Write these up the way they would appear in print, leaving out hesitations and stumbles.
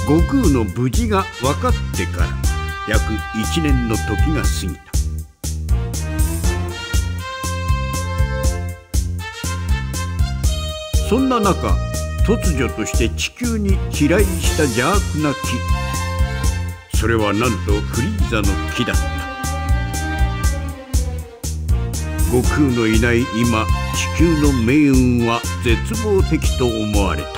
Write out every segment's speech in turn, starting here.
悟空の無事が分かってから約1年の時が過ぎた。そんな中、突如として地球に飛来した邪悪な木、それはなんとフリーザの木だった。悟空のいない今、地球の命運は絶望的と思われた。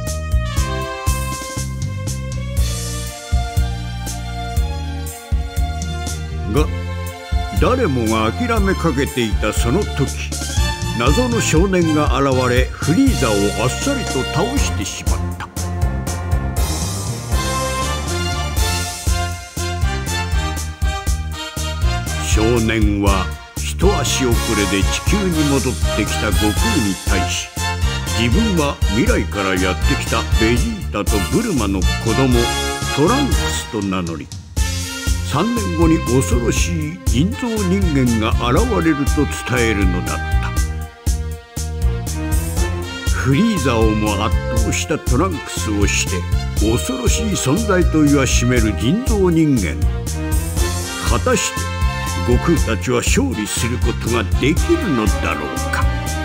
が、誰もが諦めかけていたその時、謎の少年が現れ、フリーザをあっさりと倒してしまった。少年は一足遅れで地球に戻ってきた悟空に対し、自分は未来からやってきたベジータとブルマの子供トランクスと名乗り、3年後に恐ろしい人造人間が現れると伝えるのだった。フリーザをも圧倒したトランクスをして恐ろしい存在と言わしめる人造人間。果たして悟空たちは勝利することができるのだろうか。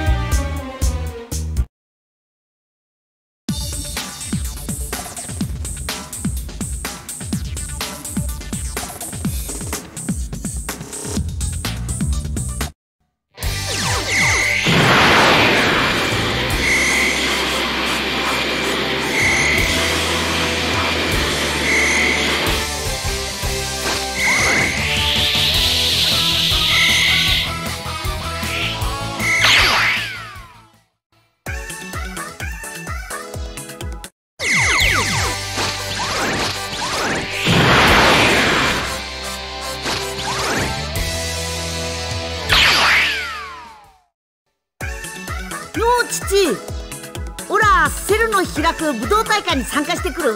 父、オラセルの開く武道大会に参加してくる。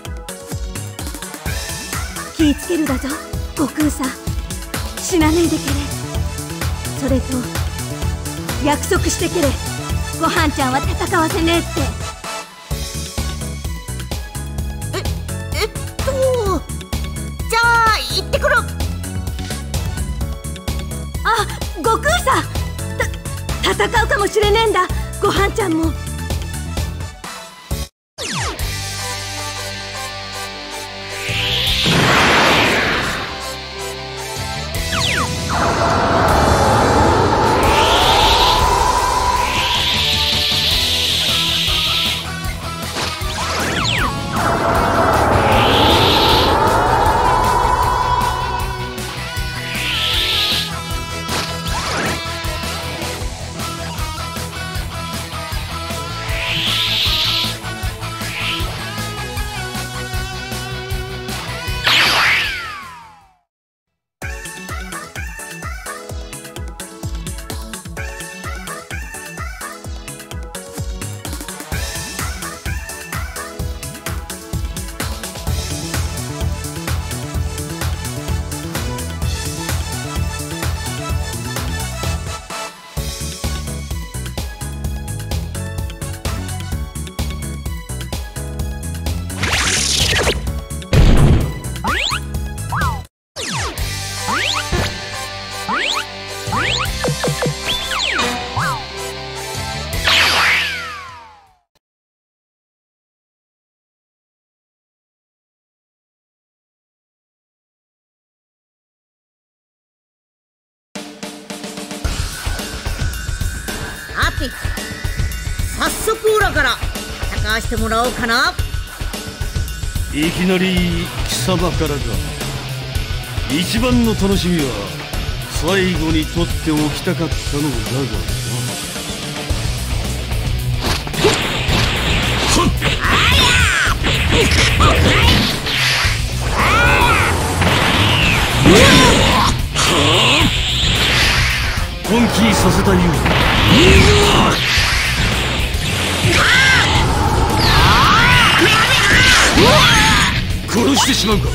気ぃつけるだぞ悟空さん、死なねえでけれ。それと約束してけれ、ごはんちゃんは戦わせねえって。 じゃあ行ってくる。 あ、悟空さん、戦うかもしれねえんだ、ごはんちゃんも。早速オラから戦わしてもらおうかな。 いきなり貴様からか。一番の楽しみは最後に取っておきたかったのだが本気させたよう殺してしまうか。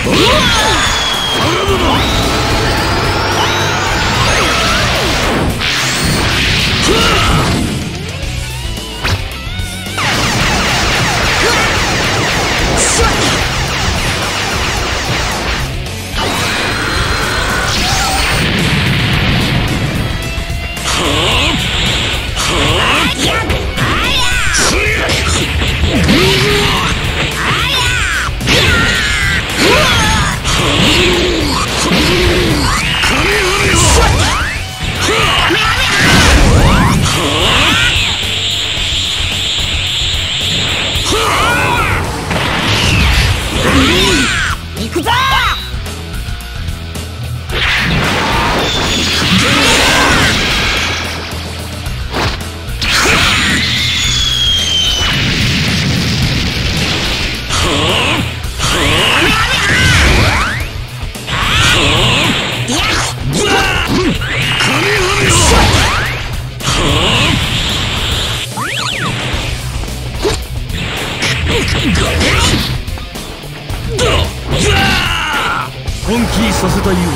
本気させたよう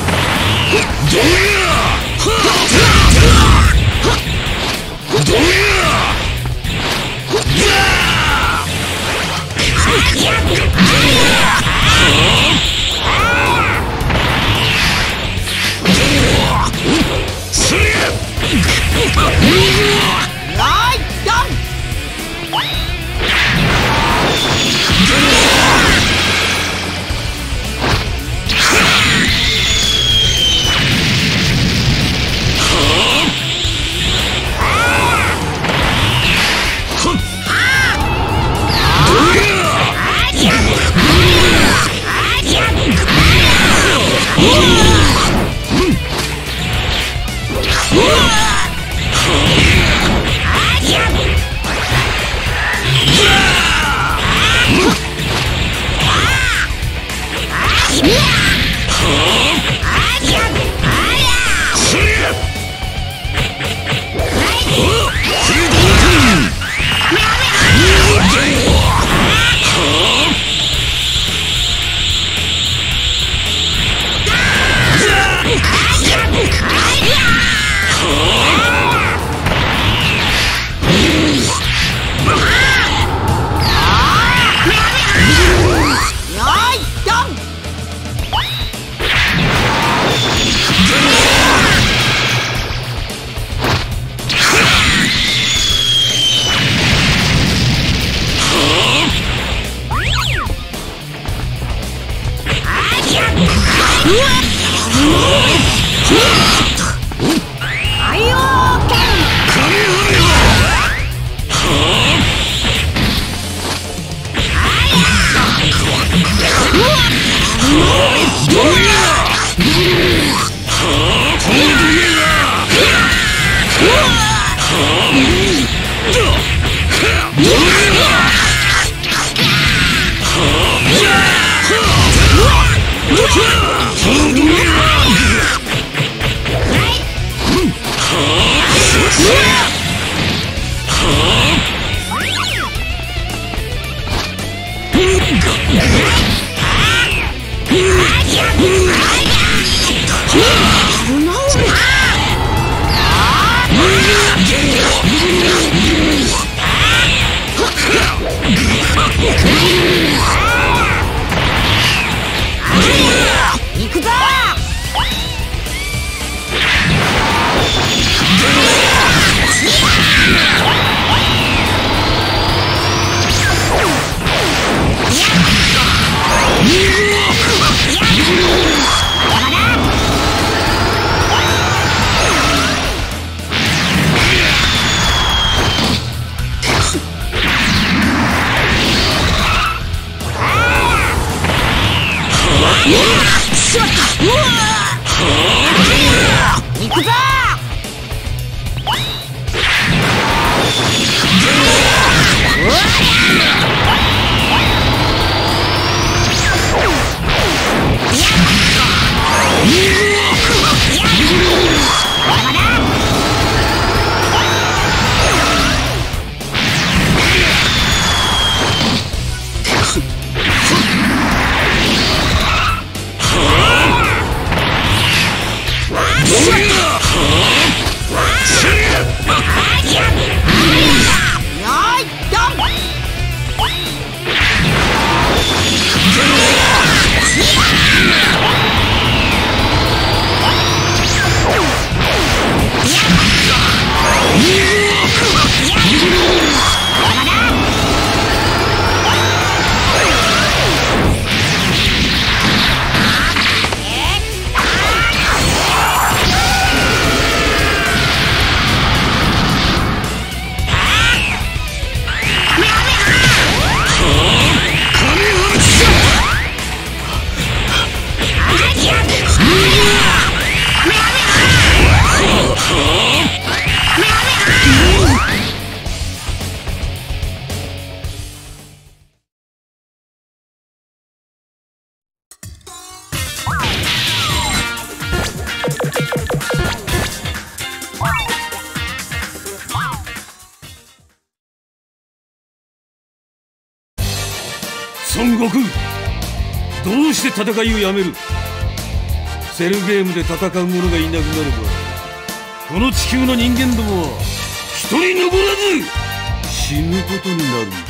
孫悟空、どうして戦いをやめる？セルゲームで戦う者がいなくなれば、この地球の人間どもは一人残らず死ぬことになるんだ。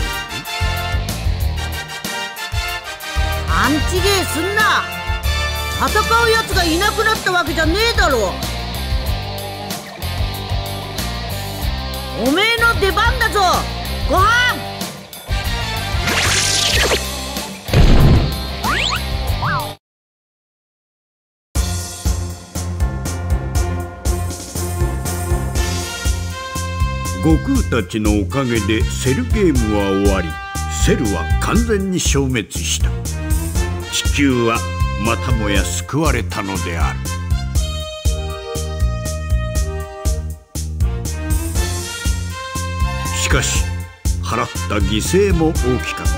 アンチゲーすんな。戦うやつがいなくなったわけじゃねえだろ。おめえの出番だぞ、ごはん。 悟空たちのおかげでセルゲームは終わり、セルは完全に消滅した。地球はまたもや救われたのである。しかし払った犠牲も大きかった。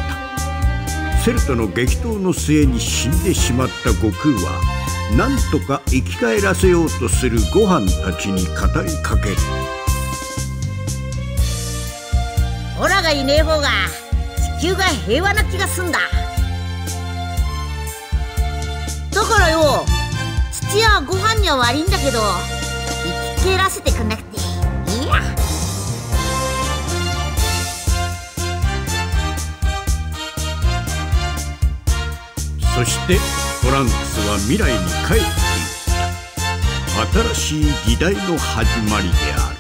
セルとの激闘の末に死んでしまった悟空はなんとか生き返らせようとするごはんたちに語りかける。 オラがいねえ方が地球が平和な気がすんだ。だからよ、土やご飯には悪いんだけど生き返らせてくんなくていいや。 そしてトランクスは未来に帰っていった。新しい時代の始まりである。